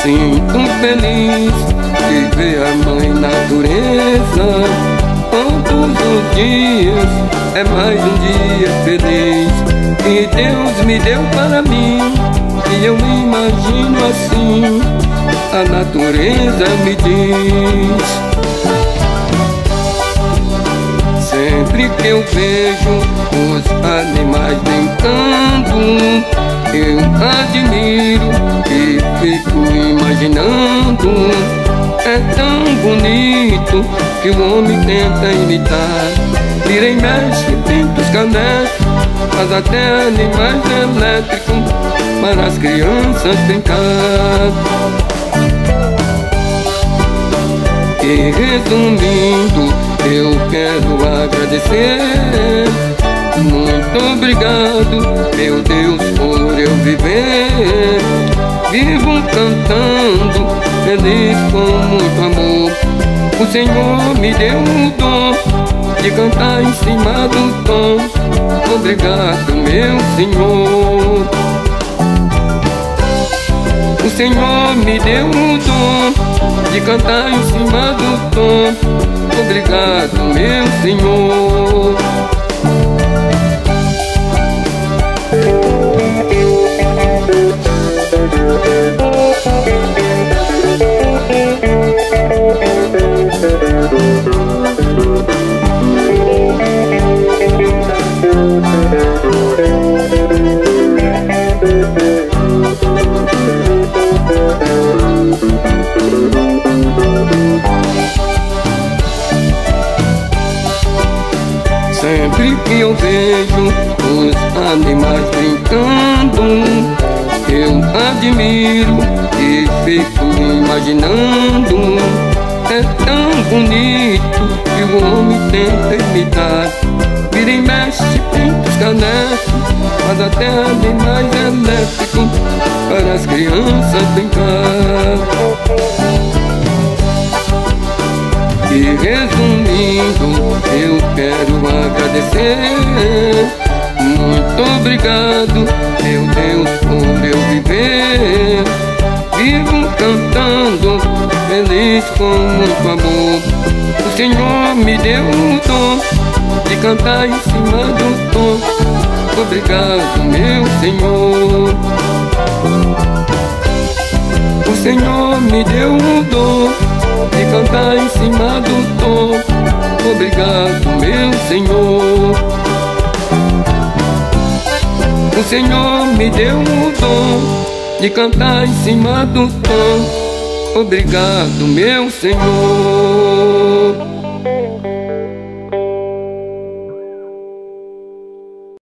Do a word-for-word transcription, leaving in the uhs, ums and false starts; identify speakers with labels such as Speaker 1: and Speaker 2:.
Speaker 1: sinto feliz de ver a mãe natureza. Todos os dias é mais um dia feliz que Deus me deu para mim. E eu me imagino assim, a natureza me diz. Sempre que eu vejo os animais brincando, eu admiro e fico imaginando. É tão bonito que o homem tenta imitar. Tira e mexe, pinta os canecos, faz até animais elétricos para as crianças brincar. E resumindo, eu quero agradecer. Muito obrigado, meu Deus, por eu viver. Vivo cantando, feliz com muito amor. O Senhor me deu um dom de cantar em cima do tom. Obrigado, meu Senhor. O Senhor me deu um dom de cantar em cima do tom. Obrigado, meu Senhor. Sempre que eu vejo os animais brincando, eu admiro e fico imaginando. É tão bonito que o homem tenta imitar. Vira e mexe, pinta os canecos, faz até animais elétricos para as crianças brincar. E resumindo, eu quero agradecer. Muito obrigado, meu Deus, por eu viver. Vivo cantando, feliz com muito amor. O Senhor me deu um dom de cantar em cima do tom. Obrigado, meu Senhor. O Senhor me deu um dom de cantar em cima do tom. Obrigado, meu Senhor. O Senhor me deu um dom de cantar em cima do tom. Obrigado, meu Senhor.